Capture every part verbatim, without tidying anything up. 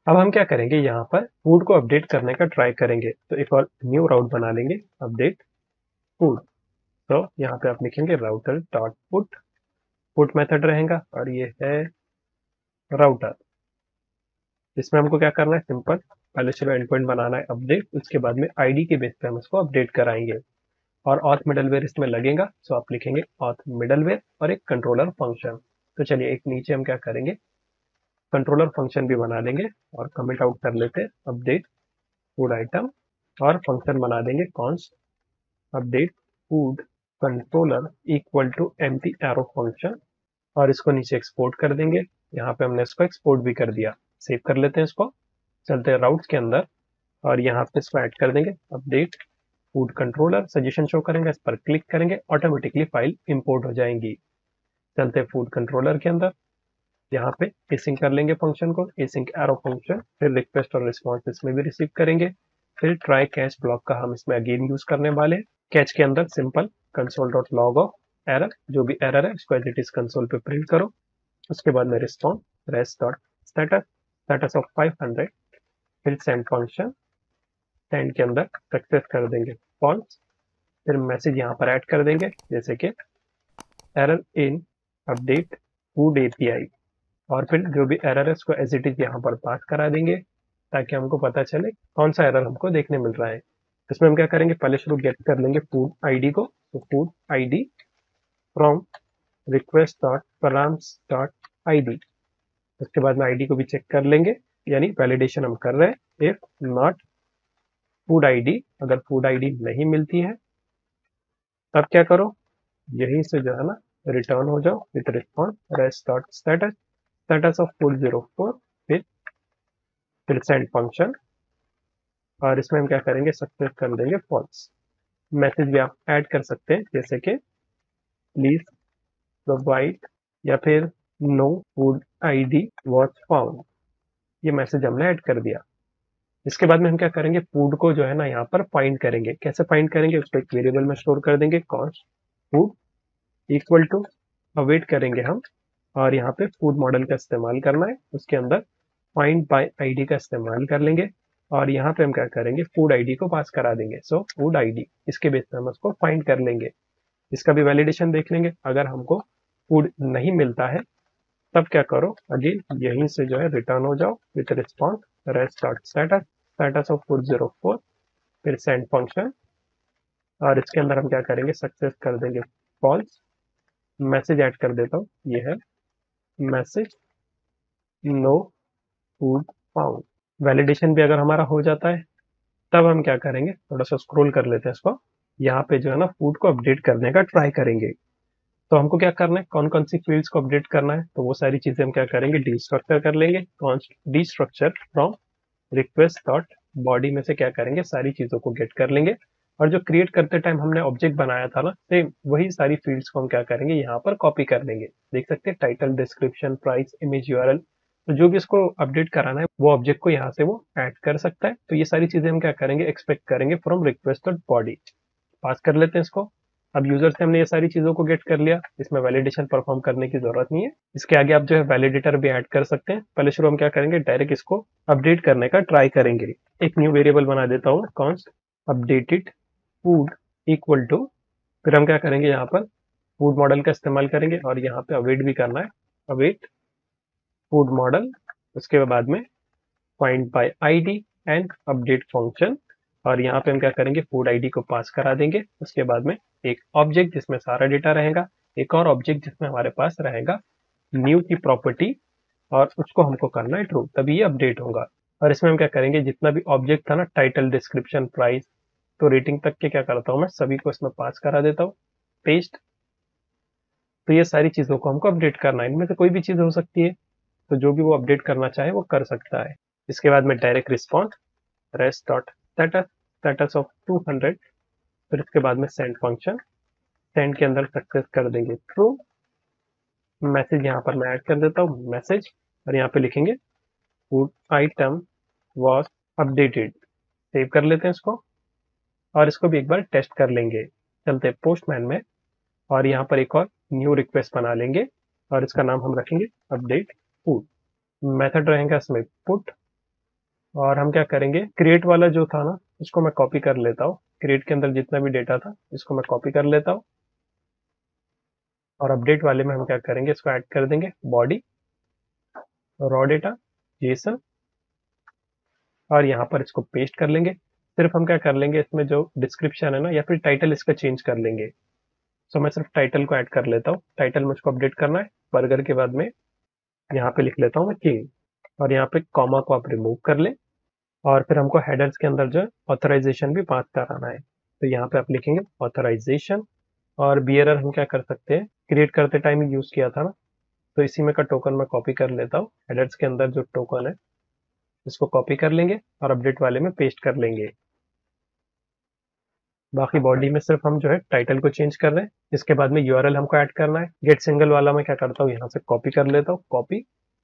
अब हम क्या करेंगे, यहाँ पर फूड को अपडेट करने का ट्राई करेंगे। तो एक और न्यू राउट बना लेंगे, अपडेट फूड। तो यहाँ पे आप लिखेंगे router dot put, put method रहेगा और ये है राउटर। इसमें हमको क्या करना है, सिंपल पहले चलो एंड पॉइंट बनाना है अपडेट, उसके बाद में आईडी के बेस पे हम इसको अपडेट कराएंगे और ऑथ मिडलवेयर इसमें लगेगा। सो आप लिखेंगे ऑथ मिडलवेयर और एक कंट्रोलर फंक्शन। तो चलिए एक नीचे हम क्या करेंगे, कंट्रोलर फंक्शन भी बना लेंगे और कमेंट आउट कर लेते हैं अपडेट फूड आइटम, और फंक्शन बना देंगे const update food controller equal to empty arrow function, और इसको नीचे एक्सपोर्ट कर देंगे। यहाँ पे हमने इसको एक्सपोर्ट भी कर दिया। सेव कर लेते हैं इसको, चलते हैं राउट्स के अंदर और यहाँ पे इसको ऐड कर देंगे update food controller, suggestion show करेंगे, इस पर क्लिक करेंगे, ऑटोमेटिकली फाइल इंपोर्ट हो जाएंगी। चलते हैं फूड कंट्रोलर के अंदर, यहाँ पे एसिंक कर लेंगे फंक्शन को, एसिंक एरो फंक्शन, फिर रिक्वेस्ट और रिस्पॉन्स इसमें भी रिसीव करेंगे। फिर ट्राई कैच ब्लॉक का हम इसमें अगेन यूज करने वाले हैं। कैच के अंदर simple console dot log of error, जो भी एरर है उसको एज इट इज कंसोल पे प्रिंट करो। उसके बाद में response rest dot status, status of five hundred, फिर सेंड फंक्शन, सेंड के अंदर सक्सेस कर देंगे फॉल्स, फिर मैसेज यहाँ पर ऐड कर देंगे जैसे कि error in update food API, और फिर जो भी एरर है उसको एज इट इज यहाँ पर पास करा देंगे ताकि हमको पता चले कौन सा एरर हमको देखने मिल रहा है। इसमें हम क्या करेंगे, पहले शुरू गेट कर लेंगे फूड आईडी को, तो food ID from request dot params dot ID. उसके बाद में आईडी को भी चेक कर लेंगे, यानी वैलिडेशन हम कर रहे हैं। इफ नॉट फूड आईडी, अगर फूड आईडी नहीं मिलती है तब क्या करो, यहीं से जो है ना रिटर्न हो जाओ with response rest dot status, status of four zero four, फिर फिर सेंड फंक्शन, और इसमें हम क्या करेंगे, सक्सेस कर देंगे फॉल्स। मैसेज भी आप ऐड कर सकते हैं जैसे कि प्लीज प्रोवाइड, या फिर no food ID was found, ये मैसेज हमने ऐड कर दिया। इसके बाद में हम क्या करेंगे, फूड को जो है ना यहाँ पर फाइंड करेंगे। कैसे फाइंड करेंगे, उसको एक वेरिएबल में स्टोर कर देंगे, const food equal to await करेंगे हम, और यहाँ पे फूड मॉडल का इस्तेमाल करना है। उसके अंदर फाइंड बाय आईडी का इस्तेमाल कर लेंगे और यहाँ पे हम क्या करेंगे, फूड आईडी को पास करा देंगे। सो फूड आईडी, इसके बेस पे हम उसको फाइंड कर लेंगे। इसका भी वैलिडेशन देख लेंगे। अगर हमको फूड नहीं मिलता है तब क्या करो, अगेन यहीं से जो है रिटर्न हो जाओ with response rest dot status, status of four zero four, फिर सेंड फंक्शन, और इसके अंदर हम क्या करेंगे, सक्सेस कर देंगे फॉल्स। मैसेज ऐड कर देता हूँ, ये है message no food found. Validation भी अगर हमारा हो जाता है तब हम क्या करेंगे, थोड़ा सा स्क्रॉल कर लेते हैं इसको, यहाँ पे जो है ना फूड को अपडेट करने का ट्राई करेंगे। तो हमको क्या करना है, कौन कौन सी फील्ड्स को अपडेट करना है, तो वो सारी चीजें हम क्या करेंगे, डी स्ट्रक्चर कर लेंगे। Destructure from request dot body में से क्या करेंगे, सारी चीजों को गेट कर लेंगे, और जो क्रिएट करते टाइम हमने ऑब्जेक्ट बनाया था ना, सेम वही सारी फील्ड्स को हम क्या करेंगे, यहाँ पर कॉपी कर लेंगे। देख सकते हैं title, description, price, image, URL, तो जो भी इसको अपडेट कराना है वो ऑब्जेक्ट को यहाँ से वो ऐड कर सकता है। तो ये सारी चीजें हम क्या करेंगे, एक्सपेक्ट करेंगे from request dot body. Pass कर लेते हैं इसको। अब यूजर से हमने ये सारी चीजों को गेट कर लिया, इसमें वैलिडेशन परफॉर्म करने की जरूरत नहीं है। इसके आगे आप जो है वैलिडेटर भी ऐड कर सकते हैं। पहले शुरू हम क्या करेंगे, डायरेक्ट इसको अपडेट करने का ट्राई करेंगे। एक न्यू वेरिएबल बना देता हूँ, const updated food equal to, फिर हम क्या करेंगे, यहाँ पर फूड मॉडल का इस्तेमाल करेंगे और यहाँ पे अवेट भी करना है, अवेट फूड मॉडल। उसके बाद में find by ID and update function, और यहाँ पे हम क्या करेंगे, फूड आईडी को पास करा देंगे। उसके बाद में एक ऑब्जेक्ट जिसमें सारा डेटा रहेगा, एक और ऑब्जेक्ट जिसमें हमारे पास रहेगा न्यू की प्रॉपर्टी, और उसको हमको करना है ट्रू, तभी ये अपडेट होगा। और इसमें हम क्या करेंगे, जितना भी ऑब्जेक्ट था ना, टाइटल, डिस्क्रिप्शन, प्राइस, तो रेटिंग तक के क्या करता हूँ मैं, सभी को इसमें पास करा देता हूँ, पेस्ट। तो ये सारी चीजों को हमको अपडेट करना है, इनमें से कोई भी चीज हो सकती है, तो जो भी वो अपडेट करना चाहे वो कर सकता है। इसके बाद में direct response rest dot status, status of two hundred, फिर इसके बाद में सेंड फंक्शन, सेंड के अंदर सक्सेस कर देंगे ट्रू। मैसेज यहाँ पर मैं ऐड कर देता हूँ मैसेज, और यहाँ पे लिखेंगे food item was updated. Save कर लेते हैं इसको, और इसको भी एक बार टेस्ट कर लेंगे। चलते पोस्टमैन में, और यहाँ पर एक और न्यू रिक्वेस्ट बना लेंगे, और इसका नाम हम रखेंगे अपडेट फूड। मेथड रहेगा इसमें पुट, और हम क्या करेंगे, क्रिएट वाला जो था ना इसको मैं कॉपी कर लेता हूँ, क्रिएट के अंदर जितना भी डेटा था इसको मैं कॉपी कर लेता हूँ, और अपडेट वाले में हम क्या करेंगे, इसको ऐड कर देंगे बॉडी रॉ डेटा जेसन, और यहाँ पर इसको पेस्ट कर लेंगे। सिर्फ हम क्या कर लेंगे, इसमें जो डिस्क्रिप्शन है ना या फिर टाइटल इसका चेंज कर लेंगे। सो मैं सिर्फ टाइटल को ऐड कर लेता हूँ, टाइटल मुझको अपडेट करना है, बर्गर के बाद में यहाँ पे लिख लेता हूँ मैं किंग, और यहाँ पे कॉमा को आप रिमूव कर ले, और फिर हमको हेडर्स के अंदर जो ऑथराइजेशन भी पास कराना है, तो यहाँ पे आप लिखेंगे ऑथराइजेशन, और बियरर हम क्या कर सकते हैं, क्रिएट करते टाइम ही यूज किया था ना, तो इसी में का टोकन मैं कॉपी कर लेता हूँ, हेडर्स के अंदर जो टोकन है इसको कॉपी कर लेंगे और अपडेट वाले में पेस्ट कर लेंगे। बाकी बॉडी में सिर्फ हम जो है टाइटल को चेंज कर रहे हैं। इसके बाद में यूआरएल हमको ऐड करना है, गेट सिंगल वाला मैं क्या करता हूँ, यहाँ से कॉपी कर लेता हूँ, कॉपी,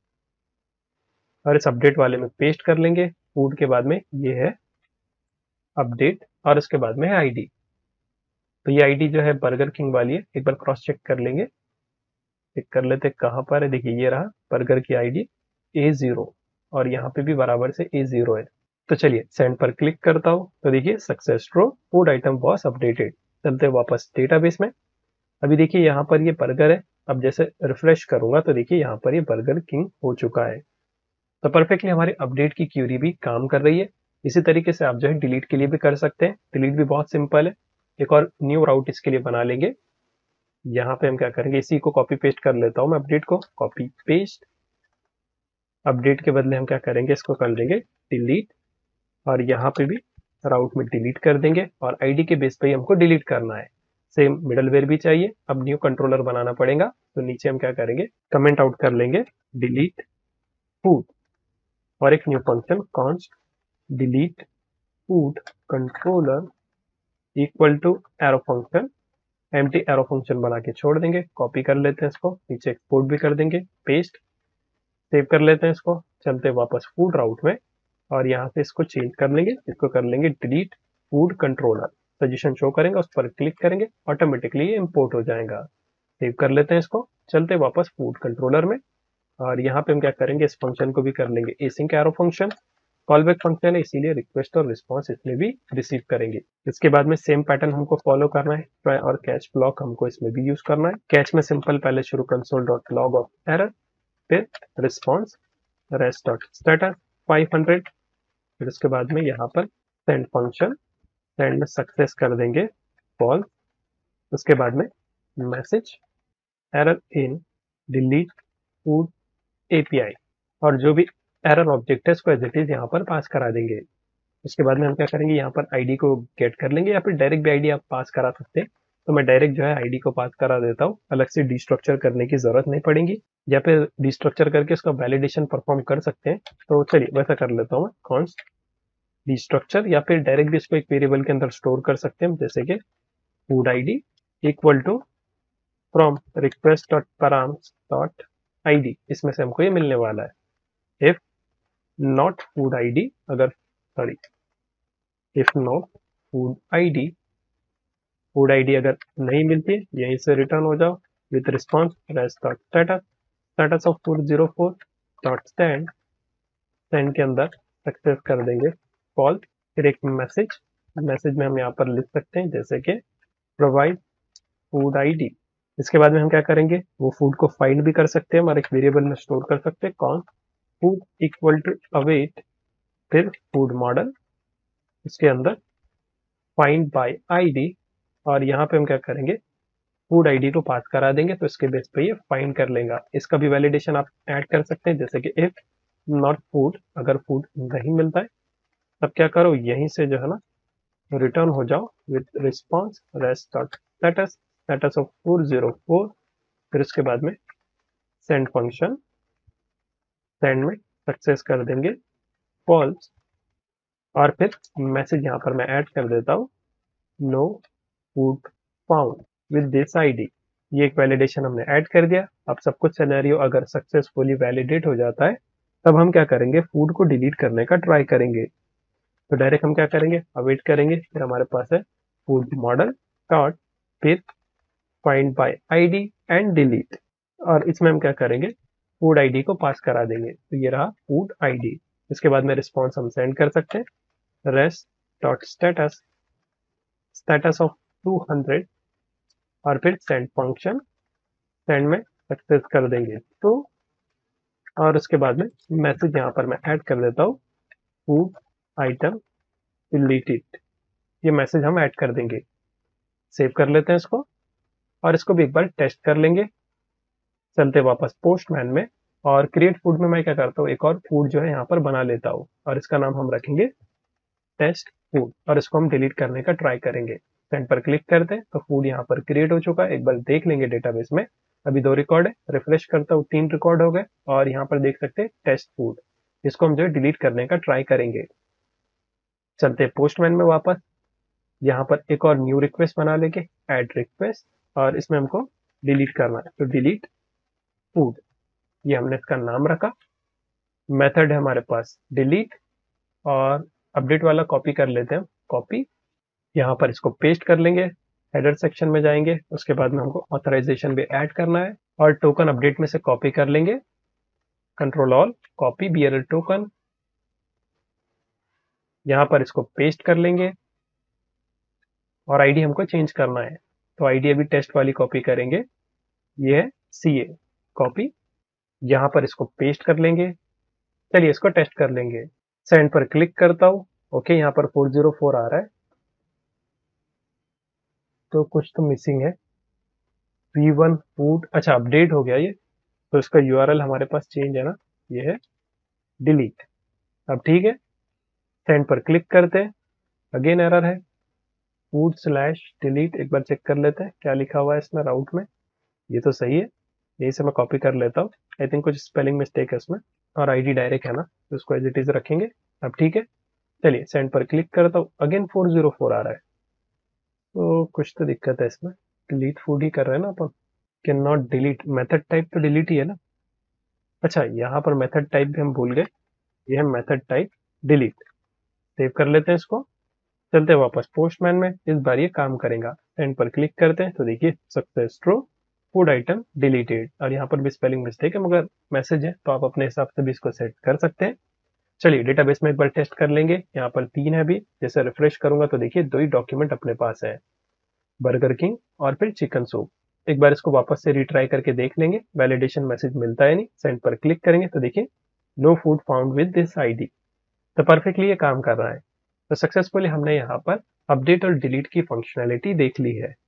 और इस अपडेट वाले में पेस्ट कर लेंगे। फूड के बाद में ये है अपडेट, और इसके बाद में है आईडी, तो ये आईडी जो है बर्गर किंग वाली है, एक बार क्रॉस चेक कर लेंगे, चेक कर लेते कहाँ पर है, देखिए ये रहा बर्गर की आईडी ए जीरो, और यहाँ पे भी बराबर से ए जीरो है। तो चलिए सेंड पर क्लिक करता हूँ, तो देखिए success true food item was updated. चलते वापस डेटाबेस में, अभी देखिए यहाँ पर ये बर्गर है, अब जैसे रिफ्रेश करूंगा तो देखिए यहाँ पर ये बर्गर किंग हो चुका है। तो परफेक्टली हमारी अपडेट की क्यूरी भी काम कर रही है। इसी तरीके से आप जो है डिलीट के लिए भी कर सकते हैं, डिलीट भी बहुत सिंपल है। एक और न्यू राउट इसके लिए बना लेंगे, यहाँ पे हम क्या करेंगे, इसी को कॉपी पेस्ट कर लेता हूँ मैं, अपडेट को कॉपी पेस्ट, अपडेट के बदले हम क्या करेंगे, इसको कर देंगे डिलीट, और यहाँ पे भी राउट में डिलीट कर देंगे, और आईडी के बेस पे ही हमको डिलीट करना है। सेम मिडलवेयर भी चाहिए, अब न्यू कंट्रोलर बनाना पड़ेगा, तो नीचे हम क्या करेंगे, कमेंट आउट कर लेंगे डिलीट फूड, और एक new function const delete food controller equal to arrow function, empty arrow function बना के छोड़ देंगे। कॉपी कर लेते हैं इसको, नीचे एक्सपोर्ट भी कर देंगे, पेस्ट, सेव कर लेते हैं इसको, चलते वापस फूड राउट में, और यहाँ से इसको चेंज कर लेंगे, इसको कर लेंगे delete food controller, suggestion show करेंगे, उस पर क्लिक करेंगे, ऑटोमेटिकली ये इंपोर्ट हो जाएगा। सेव कर लेते हैं इसको, चलते वापस फूड कंट्रोलर में, और यहाँ पे हम क्या करेंगे, इस फंक्शन को भी कर लेंगे async arrow function, callback function है इसीलिए रिक्वेस्ट और रिस्पॉन्स इसमें भी रिसीव करेंगे। इसके बाद में सेम पैटर्न हमको फॉलो करना है, ट्राई और कैच ब्लॉक हमको इसमें भी यूज करना है। कैच में सिंपल पहले शुरू console dot log of error, फिर response rest dot status five hundred, फिर उसके बाद में यहाँ पर सेंड फंक्शन, सेंड में सक्सेस कर देंगे फॉल्स, उसके बाद में message error in delete food API, और जो भी एरर ऑब्जेक्ट है इसको एज इट इज यहाँ पर पास करा देंगे। उसके बाद में हम क्या करेंगे, यहाँ पर आईडी को गेट कर लेंगे, या फिर डायरेक्ट भी आईडी आप पास करा सकते हैं, तो मैं डायरेक्ट जो है आईडी को पास करा देता हूँ, अलग से डिस्ट्रक्चर करने की जरूरत नहीं पड़ेगी, या फिर डिस्ट्रक्चर करके उसका वैलिडेशन परफॉर्म कर सकते हैं। तो चलिए वैसा कर लेता हूँ मैं, कॉन्स्ट डिस्ट्रक्चर, या फिर डायरेक्ट भी इसको एक वेरिएबल के अंदर स्टोर कर सकते हैं, जैसे कि food ID equal to from request dot params dot ID, इसमें से हमको ये मिलने वाला है। इफ नॉट फूड आईडी, अगर sorry if not food ID, food ID अगर नहीं मिलती है यहीं से रिटर्न हो जाओ with response rest dot status, status of four zero four dot send, send के अंदर सक्सेस कर देंगे फॉल्स, फिर एक मैसेज, मैसेज में हम यहाँ पर लिख सकते हैं जैसे कि प्रोवाइड फूड आईडी। इसके बाद में हम क्या करेंगे, वो फूड को फाइंड भी कर सकते हैं, हमारे एक वेरिएबल में स्टोर कर सकते हैं, कौन फूड इक्वल टू अवेट, फिर फूड मॉडल, इसके अंदर फाइंड बाय आईडी, और यहाँ पे हम क्या करेंगे, फूड आईडी को पास करा देंगे, तो इसके बेस पे ये फाइंड कर लेगा। इसका भी वैलिडेशन आप ऐड कर सकते हैं, जैसे कि इफ नॉट फूड, अगर फूड नहीं मिलता है तब क्या करो, यहीं से जो है ना रिटर्न हो जाओ with response rest dot status, status of four zero four, फिर उसके बाद में सेंड फंक्शन, सेंड में सक्सेस कर देंगे फॉल्स, और फिर मैसेज यहाँ पर मैं ऐड कर देता हूँ no food found with this ID. ये एक वैलिडेशन हमने ऐड कर दिया। अब सब कुछ सिनेरियो अगर सक्सेसफुली वैलिडेट हो जाता है तब हम क्या करेंगे, फूड को डिलीट करने का ट्राई करेंगे। तो डायरेक्ट हम क्या करेंगे, अवेट करेंगे, फिर हमारे पास है फूड मॉडल डॉट, फिर find by ID and delete, और इसमें हम क्या करेंगे, फूड आईडी को पास करा देंगे, तो ये रहा फूड आईडी। इसके बाद में रिस्पॉन्स हम सेंड कर सकते हैं rest dot status status of two hundred और फिर सेंड फंक्शन सेंड में सक्सेस कर देंगे तो, और उसके बाद में मैसेज यहाँ पर मैं ऐड कर देता हूँ फूड आइटम डिलीटेड, ये मैसेज हम ऐड कर देंगे। सेव कर लेते हैं इसको और इसको भी एक बार टेस्ट कर लेंगे। चलते वापस पोस्टमैन में और क्रिएट फूड में मैं क्या करता हूँ, एक और फूड जो है यहाँ पर बना लेता हूँ और इसका नाम हम रखेंगे टेस्ट फूड और इसको हम डिलीट करने का ट्राई करेंगे। सेंड पर क्लिक करते हैं तो फूड यहाँ पर क्रिएट हो चुका है। एक बार देख लेंगे डेटाबेस में, अभी दो रिकॉर्ड है, रिफ्रेश करता हूँ तीन रिकॉर्ड हो गए और यहाँ पर देख सकते हैं टेस्ट फूड, इसको हम जो है डिलीट करने का ट्राई करेंगे। चलते पोस्टमैन में वापस, यहाँ पर एक और न्यू रिक्वेस्ट बना लेंगे ऐड रिक्वेस्ट और इसमें हमको डिलीट करना है तो डिलीट फूड, ये हमने इसका नाम रखा। मेथड है हमारे पास डिलीट और अपडेट वाला कॉपी कर लेते हैं, कॉपी यहाँ पर इसको पेस्ट कर लेंगे, हेडर सेक्शन में जाएंगे, उसके बाद में हमको ऑथराइजेशन भी ऐड करना है और टोकन अपडेट में से कॉपी कर लेंगे, control all copy BRL token, यहाँ पर इसको पेस्ट कर लेंगे और आईडी हमको चेंज करना है तो आईडी अभी टेस्ट वाली कॉपी करेंगे, ये है सी ए कॉपी, यहाँ पर इसको पेस्ट कर लेंगे। चलिए इसको टेस्ट कर लेंगे, सेंड पर क्लिक करता हूँ। ओके, यहाँ पर फोर जीरो फोर आ रहा है तो कुछ तो मिसिंग है। वी वन फूड, अच्छा अपडेट हो गया ये, तो इसका यूआरएल हमारे पास चेंज है ना, ये है डिलीट। अब ठीक है, सेंड पर क्लिक करते हैं, अगेन एरर है फूड स्लैश डिलीट, एक बार चेक कर लेते हैं क्या लिखा हुआ है इसमें राउट में, ये तो सही है, यही से मैं कॉपी कर लेता हूँ। आई थिंक कुछ स्पेलिंग मिस्टेक है इसमें और आईडी डायरेक्ट है ना तो उसको एज इट इज रखेंगे। अब ठीक है, चलिए सेंड पर क्लिक करता हूँ, अगेन फोर जीरो फोर आ रहा है तो कुछ तो दिक्कत है इसमें, डिलीट फूड ही कर रहे हैं ना अपन, can not delete, method type तो डिलीट ही है ना। अच्छा यहाँ पर मेथड टाइप भी हम भूल गए, ये है मेथड टाइप डिलीट। सेव कर लेते हैं इसको, चलते हैं वापस पोस्टमैन में, इस बार ये काम करेगा। सेंड पर क्लिक करते हैं तो देखिए success true, food item deleted, और यहाँ पर भी स्पेलिंग मिस्टेक है मगर मैसेज है तो आप अपने हिसाब से भी इसको सेट कर सकते हैं। चलिए डेटाबेस में एक बार टेस्ट कर लेंगे, यहाँ पर तीन है अभी, जैसे रिफ्रेश करूंगा तो देखिए दो ही डॉक्यूमेंट अपने पास है, बर्गर किंग और फिर चिकन सूप। एक बार इसको वापस से रिट्राई करके देख लेंगे, वैलिडेशन मैसेज मिलता है नहीं, सेंड पर क्लिक करेंगे तो देखिए no food found with this ID, तो परफेक्टली ये काम कर रहा है। तो सक्सेसफुली हमने यहाँ पर अपडेट और डिलीट की फंक्शनैलिटी देख ली है।